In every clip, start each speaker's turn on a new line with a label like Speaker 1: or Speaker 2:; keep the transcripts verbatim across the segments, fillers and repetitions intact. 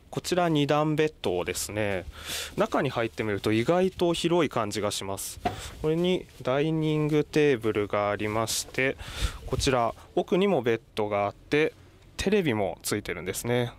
Speaker 1: こちらに段ベッドですね。中に入ってみると意外と広い感じがします。これにダイニングテーブルがありまして、こちら奥にもベッドがあってテレビもついてるんですね。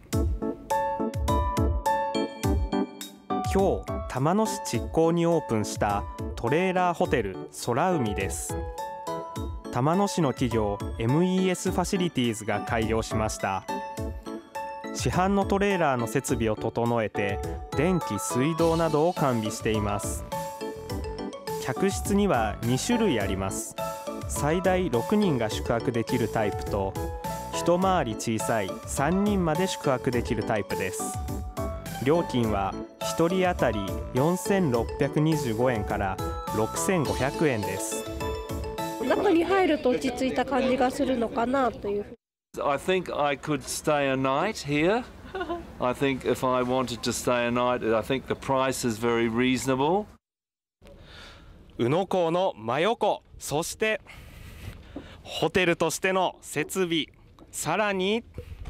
Speaker 1: 今日玉野市築港にオープンしたトレーラーホテル空海です。玉野市の企業 エムイーエス ファシリティーズが開業しました。市販のトレーラーの設備を整えて電気、水道などを完備しています。客室にはに種類あります。最大ろくにんが宿泊できるタイプと一回り小さいさんにんまで宿泊できるタイプです。料金はひとり当たりよんせんろっぴゃくにじゅうごえんからろくせんごひゃくえんです。
Speaker 2: 中に入ると落ち着いた感じがするのかなという。
Speaker 3: I think I could stay a night here. I think if I wanted to stay a night, I think the price is very reasonable.
Speaker 1: 宇野港の真横、そしてホテルとしての設備、さらに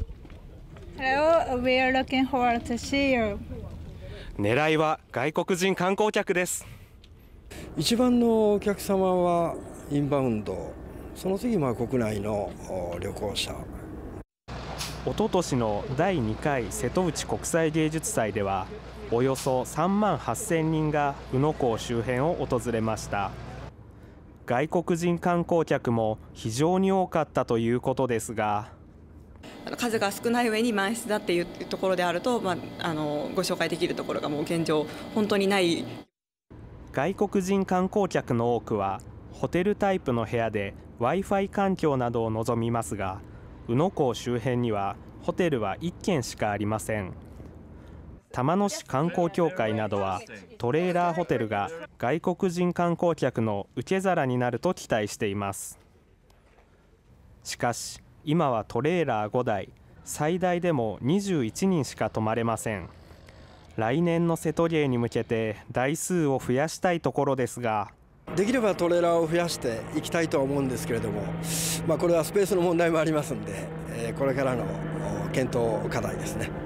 Speaker 4: Hello, we are looking forward to see you.
Speaker 1: 狙いは外国人観光客です。
Speaker 5: 一番のお客様はインバウンド、その次は国内の旅行者。
Speaker 1: おととしのだいにかい瀬戸内国際芸術祭ではおよそさんまんはっせんにんが宇野港周辺を訪れました。外国人観光客も非常に多かったということですが、
Speaker 6: 数が少ない上に満室だっていうところであると、まあ、あのご紹介できるところがもう現状本当にない。
Speaker 1: 外国人観光客の多くはホテルタイプの部屋で Wi-Fi 環境などを望みますが、宇野港周辺にはホテルはいっけんしかありません。玉野市観光協会などはトレーラーホテルが外国人観光客の受け皿になると期待しています。しかし今はトレーラーごだい、最大でもにじゅういちにんしか泊まれません。来年の瀬戸芸に向けて台数を増やしたいところですが、
Speaker 5: できればトレーラーを増やしていきたいとは思うんですけれども、まあ、これはスペースの問題もありますので、これからの検討課題ですね。